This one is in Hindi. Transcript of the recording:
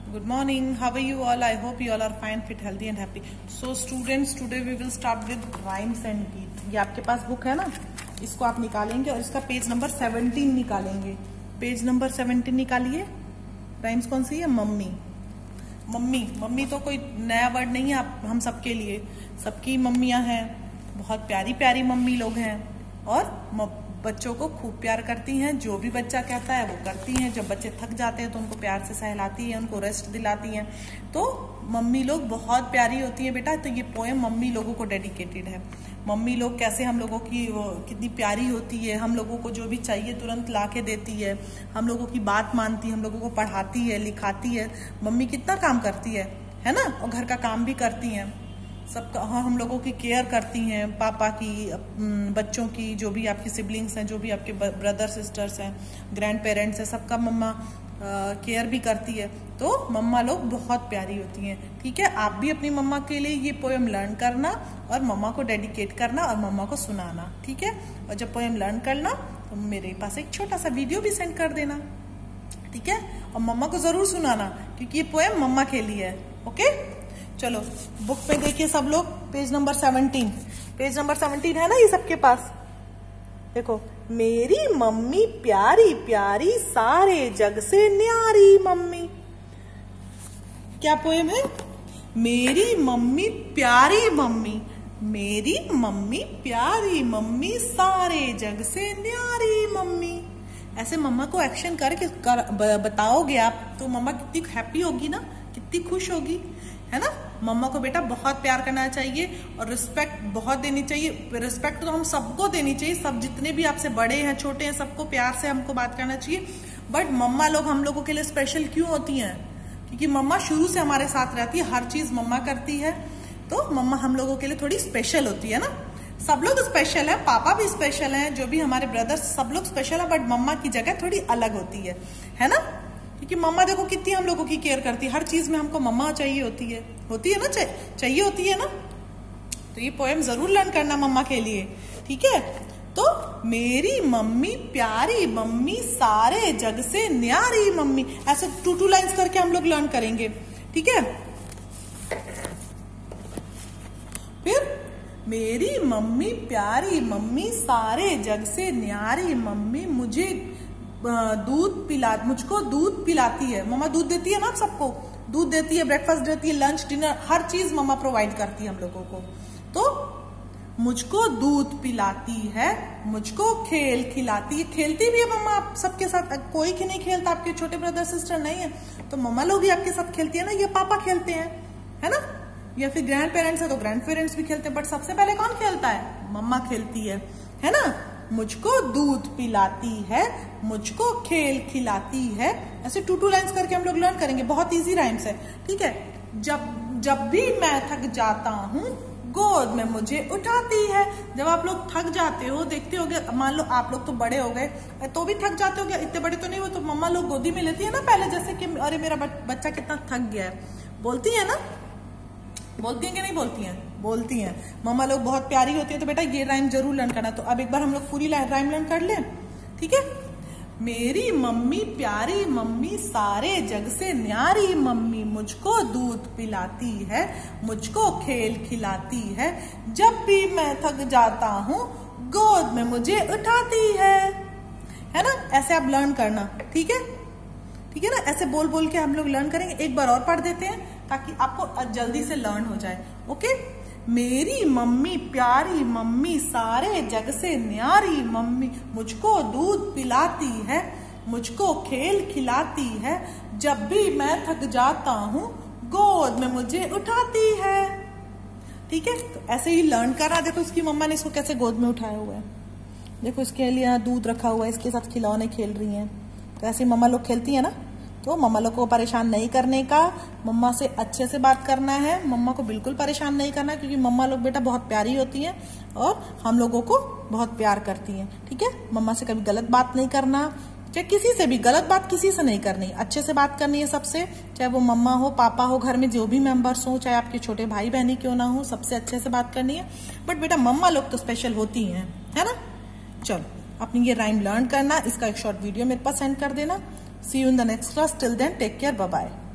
Good morning. How are you all? I hope you all are fine, fit, healthy and happy. So students, today we will start with rhymes and गीत. ये आपके पास बुक है ना, इसको आप निकालेंगे और इसका पेज नंबर 17 निकालेंगे. पेज नंबर 17 निकालिए. राइम्स कौन सी है? मम्मी. मम्मी मम्मी तो कोई नया वर्ड नहीं है, आप हम सबके लिए. सबकी मम्मियां हैं, बहुत प्यारी प्यारी मम्मी लोग हैं और बच्चों को खूब प्यार करती हैं. जो भी बच्चा कहता है वो करती हैं. जब बच्चे थक जाते हैं तो उनको प्यार से सहलाती हैं, उनको रेस्ट दिलाती हैं. तो मम्मी लोग बहुत प्यारी होती है बेटा. तो ये पोएम मम्मी लोगों को डेडिकेटेड है. मम्मी लोग कैसे हम लोगों की कितनी प्यारी होती है, हम लोगों को जो भी चाहिए तुरंत ला के देती है, हम लोगों की बात मानती है, हम लोगों को पढ़ाती है, लिखाती है. मम्मी कितना काम करती है ना. और घर का काम भी करती हैं, सबका. हाँ, हम लोगों की केयर करती हैं, पापा की, बच्चों की, जो भी आपकी सिबलिंग्स हैं, जो भी आपके ब्रदर सिस्टर्स हैं, ग्रैंड पेरेंट्स हैं, सबका मम्मा केयर भी करती है. तो मम्मा लोग बहुत प्यारी होती हैं. ठीक है, आप भी अपनी मम्मा के लिए ये पोएम लर्न करना और मम्मा को डेडिकेट करना और मम्मा को सुनाना. ठीक है, और जब पोएम लर्न करना तो मेरे पास एक छोटा सा वीडियो भी सेंड कर देना. ठीक है, और मम्मा को जरूर सुनाना क्योंकि ये पोएम मम्मा के लिए है. ओके, चलो बुक पे देखिए सब लोग. Page number 17. पेज नंबर 17 है ना ये सबके पास. देखो, मेरी मम्मी प्यारी प्यारी, सारे जग से न्यारी मम्मी. क्या पोएम है? मेरी मम्मी प्यारी मम्मी, मेरी मम्मी प्यारी मम्मी, सारे जग से न्यारी मम्मी. ऐसे मम्मा को एक्शन करके बताओगे आप तो मम्मा कितनी हैप्पी होगी ना, कितनी खुश होगी, है ना. मम्मा को बेटा बहुत प्यार करना चाहिए और रिस्पेक्ट बहुत देनी चाहिए. रिस्पेक्ट तो हम सबको देनी चाहिए, सब जितने भी आपसे बड़े हैं छोटे हैं सबको प्यार से हमको बात करना चाहिए. बट मम्मा लोग हम लोगों के लिए स्पेशल क्यों होती हैं? क्योंकि मम्मा शुरू से हमारे साथ रहती है, हर चीज मम्मा करती है. तो मम्मा हम लोगों के लिए थोड़ी स्पेशल होती है ना. सब लोग स्पेशल है, पापा भी स्पेशल है, जो भी हमारे ब्रदर्स सब लोग स्पेशल है, बट मम्मा की जगह थोड़ी अलग होती है ना. क्योंकि मम्मा देखो कितनी हम लोगों की केयर करती है. हर चीज में हमको मम्मा चाहिए होती है ना, चाहिए होती है ना. तो ये पोएम जरूर लर्न करना मम्मा के लिए. ठीक है, तो मेरी मम्मी प्यारी मम्मी, सारे जग से न्यारी मम्मी. ऐसे 2 लाइंस करके हम लोग लर्न करेंगे. ठीक है, फिर मेरी मम्मी प्यारी मम्मी, सारे जग से न्यारी मम्मी, मुझको दूध पिलाती है. मम्मा दूध देती है ना, आप सबको दूध देती है, ब्रेकफास्ट देती है, लंच डिनर हर चीज मम्मा प्रोवाइड करती है हम लोगों को. तो मुझको दूध पिलाती है, मुझको खेल खिलाती है. खेलती भी है मम्मा आप सबके साथ. कोई नहीं खेलता, आपके छोटे ब्रदर सिस्टर नहीं है तो मम्मा लोग भी आपके साथ खेलती है ना. ये पापा खेलते हैं, है ना, या फिर ग्रैंड पेरेंट्स है तो ग्रैंड पेरेंट्स भी खेलते हैं. बट सबसे पहले कौन खेलता है? मम्मा खेलती है ना. मुझको दूध पिलाती है, मुझको खेल खिलाती है. ऐसे 2 लाइंस करके हम लोग लर्न करेंगे. बहुत इजी राइम्स है. ठीक है, जब भी मैं थक जाता हूँ, गोद में मुझे उठाती है. जब आप लोग थक जाते हो, देखते होगे, मान लो आप लोग तो बड़े हो गए तो भी थक जाते हो, इतने बड़े तो नहीं हो, तो मम्मा लोग गोदी में लेती है ना पहले. जैसे कि अरे मेरा बच्चा कितना थक गया है, बोलती है ना. बोलती हैं कि नहीं बोलती हैं? बोलती हैं. मम्मा लोग बहुत प्यारी होती है. तो बेटा ये राइम जरूर लर्न करना. तो अब एक बार हम लोग पूरी राइम लर्न कर लें. ठीक है, मेरी मम्मी प्यारी मम्मी, सारे जग से न्यारी मम्मी, मुझको दूध पिलाती है, मुझको खेल खिलाती है, जब भी मैं थक जाता हूँ, गोद में मुझे उठाती है ना. ऐसे आप लर्न करना. ठीक है ना. ऐसे बोल बोल के हम लोग लर्न करेंगे. एक बार और पढ़ देते हैं ताकि आपको जल्दी से लर्न हो जाए. ओके, मेरी मम्मी प्यारी मम्मी, सारे जग से न्यारी मम्मी, मुझको दूध पिलाती है, मुझको खेल खिलाती है, जब भी मैं थक जाता हूँ, गोद में मुझे उठाती है. ठीक है, तो ऐसे ही लर्न करा. देखो इसकी मम्मा ने इसको कैसे गोद में उठाया हुआ है. देखो इसके लिए दूध रखा हुआ है, इसके साथ खिलौने खेल रही हैं. तो ऐसे मम्मा लोग खेलती है ना. तो मम्मा लोग को परेशान नहीं करने का, मम्मा से अच्छे से बात करना है. मम्मा को बिल्कुल परेशान नहीं करना क्योंकि मम्मा लोग बेटा बहुत प्यारी होती हैं और हम लोगों को बहुत प्यार करती हैं. ठीक है, मम्मा से कभी गलत बात नहीं करना, चाहे किसी से भी गलत बात किसी से नहीं करनी. अच्छे से बात करनी है सबसे, चाहे वो मम्मा हो, पापा हो, घर में जो भी मेंबर्स हो, चाहे आपके छोटे भाई बहनी क्यों ना हो, सबसे अच्छे से बात करनी है. बट बेटा मम्मा लोग तो स्पेशल होती हैं, है ना. चलो अपनी ये राइम लर्न करना. इसका एक शॉर्ट वीडियो मेरे पास सेंड कर देना. See you in the next class. Till then, take care. Bye-bye.